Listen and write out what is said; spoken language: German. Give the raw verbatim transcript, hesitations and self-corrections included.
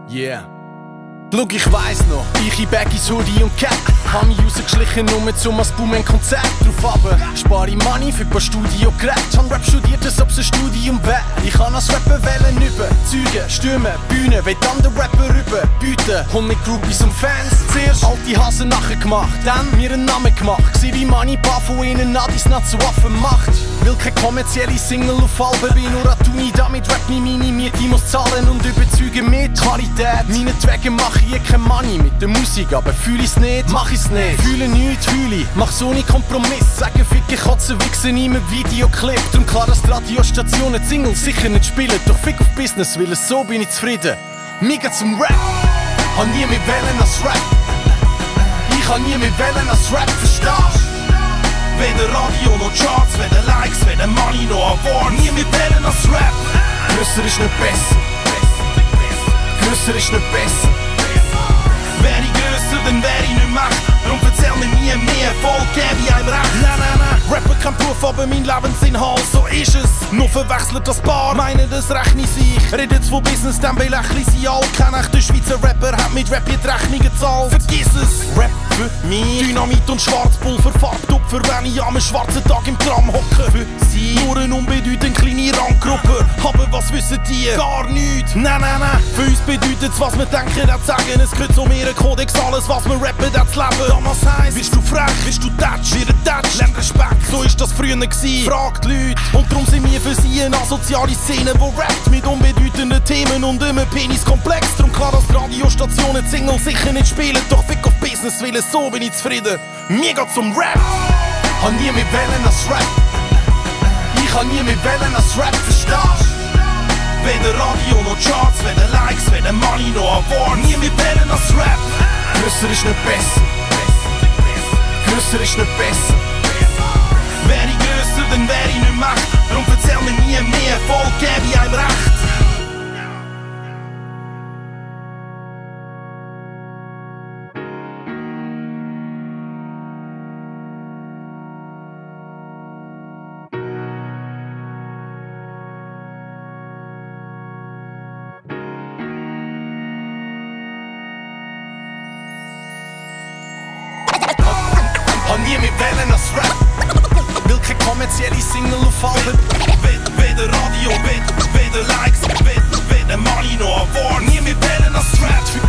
Yeah. Schau, ich weiss noch, ich in Baggies, Hoodie und Cap hab mich rausgeschlichen, nur zum als Boom-Konzert drauf aber spare Money für ein paar Studio-Geräte. Hab Rap studiert, als ob's ein Studium wär. Ich kann als Rapper wählen, überzeugen, stürmen, Bühne, will andere Rapper überbieten. Und mit Groupies und Fans zuerst alte Hasen nachher gemacht, dann mir einen Namen gemacht. Gsi wie Money, paar von ihnen Nadis nach zu Waffen macht. Will keine kommerzielle Single auf Alben, bin nur an die Uni, damit Rap mich meine Miete muss zahlen und überzeugen mit Qualität. Meinetwegen mach ich kein Money mit der Musik, aber fühl ich's nicht, mach ich's nicht. Fühle nichts, fühle ich, mach's ohne Kompromiss. Sagen Ficke, Kotzen, Wichsen in einem Videoclip. Drum klar, dass die Radiostationen Singles sicher nicht spielen. Doch Fick auf Business, weil es so bin ich zufrieden. Mir geht's zum Rap, hab nie mehr wählen als Rap. Ich hab nie mehr wählen als Rap, verstehst? Weder Radio noch Charts, weder Likes, weder Money noch Awards. Nie mehr wählen als Rap. Grösser ist nicht besser. Grösser ist nicht besser. Wär ich grösser, dann wär ich nicht Macht. Darum erzähl mir nie mehr, Erfolg gäbe ich einem recht. Nein, nein, nein, Rapper kein Beruf, aber mein Lebensinhalt, so ist es. Nur verwechselt das Paar, meinen das rechne sich. Redet von Business, dann belächle ich sie all. Kein echter Schweizer Rapper hat mit Rap die Rechnung gezahlt. Vergiss es, Rap für mich. Dynamit und Schwarzpulver, Farbtupfer, wenn ich am schwarzen Tag im Tram hocke. Für sie nur eine unbedeutend kleine Randgruppe. Aber was wissen die? Gar nichts. Nein, nein, nein, für uns bedeutet's, was wir denken, das sagen. Es gehört zu mir ein Kodex, alles was wir rappen, das Leben. Damals heisst, bist du frech, bist du Touch, wie ein Touch, lern Respekt. So ist das früher gsi, fragt Leute. Und darum sind wir für sie eine asoziale Szene, wo rappt mit unbedeutenden Themen und immer Peniskomplex. Darum klar, dass Radiostationen Single sicher nicht spielen. Doch Fick auf Business willen, so bin ich zufrieden. Mir geht's zum Rap. Hab nie mehr wählen als Rap. Ich hab nie mehr wählen als Rap, verstehst? Weder Radio noch Charts, weder Likes, weder Money noch Awards. Nie mehr wählen als Rap. Grösser ist nicht besser. Grösser ist nicht besser. Wär ich grösser, dann wär ich nicht Macht. Darum erzähl mir nie mehr, Erfolg gäbe ich einem recht. Hab nie mehr wählen als Rap. Will keine kommerzielle Single auf Alben. Weder Radio, weder Likes, weder Money noch Awards. Nie mehr wählen als Rap.